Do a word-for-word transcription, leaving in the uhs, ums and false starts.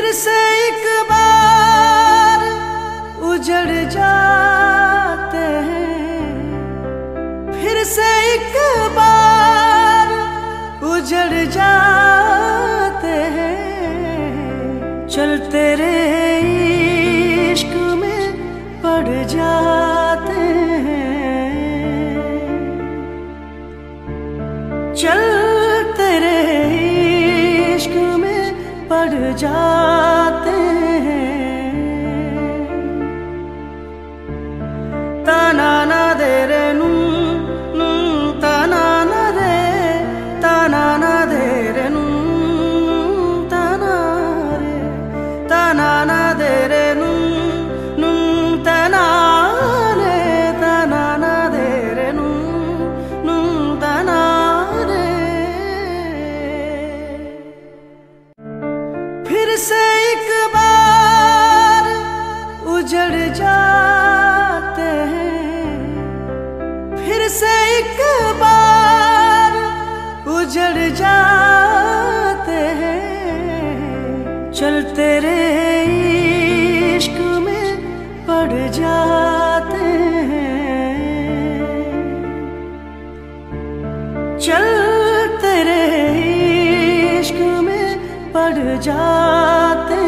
फिर से एक बार उजड़ जाते हैं, फिर से एक बार उजड़ जाते हैं। चल तेरे इश्क में पड़ जाते हैं, चल तेरे इश्क में पड़ जाते हैं। ताना ना दे रे नू नू, ताना ना दे, ताना ना दे रे नू, ताना रे, ताना ना दे रे नू नू, ताना रे, ताना ना दे रे नू नू, ताना रे। फिर से एक बार उजड़ जाते हैं, फिर से एक बार उजड़ जाते हैं। चल तेरे इश्क में पड़ जाते हैं, चल तेरे इश्क में पड़ जाते